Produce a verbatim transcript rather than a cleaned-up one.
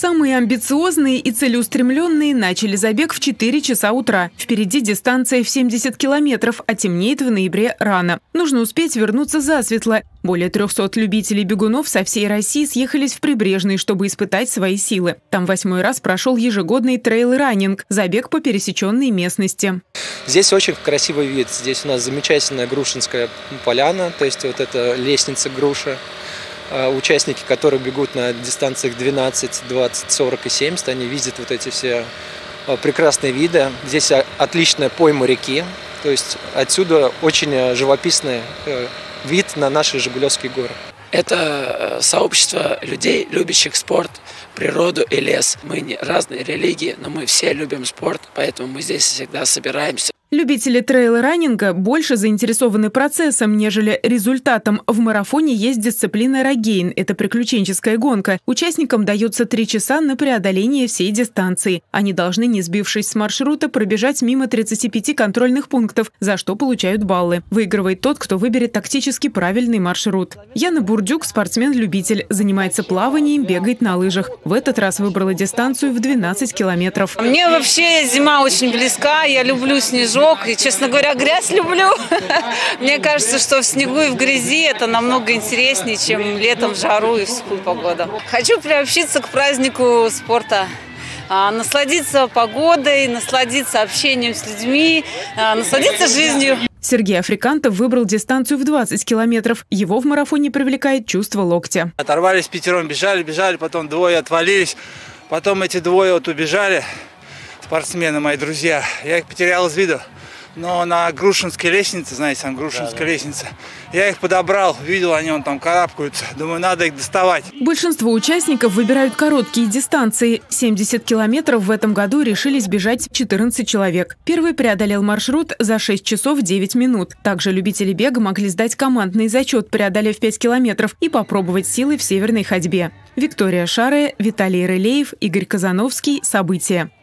Самые амбициозные и целеустремленные начали забег в четыре часа утра. Впереди дистанция в семьдесят километров, а темнеет в ноябре рано. Нужно успеть вернуться засветло. Более трехсот любителей бегунов со всей России съехались в Прибрежный, чтобы испытать свои силы. Там восьмой раз прошел ежегодный трейл-раннинг – забег по пересеченной местности. Здесь очень красивый вид. Здесь у нас замечательная Грушинская поляна, то есть вот эта лестница Груши. Участники, которые бегут на дистанциях двенадцать, двадцать, сорок и семьдесят, они видят вот эти все прекрасные виды. Здесь отличная пойма реки, то есть отсюда очень живописный вид на наши Жигулевские горы. Это сообщество людей, любящих спорт, природу и лес. Мы не разные религии, но мы все любим спорт, поэтому мы здесь всегда собираемся. Любители трейл-раннинга больше заинтересованы процессом, нежели результатом. В марафоне есть дисциплина рогейн – это приключенческая гонка. Участникам дается три часа на преодоление всей дистанции. Они должны, не сбившись с маршрута, пробежать мимо тридцати пяти контрольных пунктов, за что получают баллы. Выигрывает тот, кто выберет тактически правильный маршрут. Яна Бурдюк – спортсмен-любитель, занимается плаванием, бегает на лыжах. В этот раз выбрала дистанцию в двенадцать километров. Мне вообще зима очень близка, я люблю снежок. И, честно говоря, грязь люблю. Мне кажется, что в снегу и в грязи это намного интереснее, чем летом в жару и в сухую погоду. Хочу приобщиться к празднику спорта. Насладиться погодой, насладиться общением с людьми, насладиться жизнью. Сергей Африкантов выбрал дистанцию в двадцать километров. Его в марафоне привлекает чувство локтя. Оторвались пятером, бежали, бежали, потом двое отвалились. Потом эти двое вот убежали, спортсмены, мои друзья. Я их потерял из виду. Но на Грушинской лестнице, знаете, там Грушинская да, да. лестница, я их подобрал, видел, они вон там карабкаются. Думаю, надо их доставать. Большинство участников выбирают короткие дистанции. семьдесят километров в этом году решились бежать четырнадцать человек. Первый преодолел маршрут за шесть часов девять минут. Также любители бега могли сдать командный зачет, преодолев пять километров, и попробовать силы в северной ходьбе. Виктория Шарая, Виталий Рылеев, Игорь Казановский. События.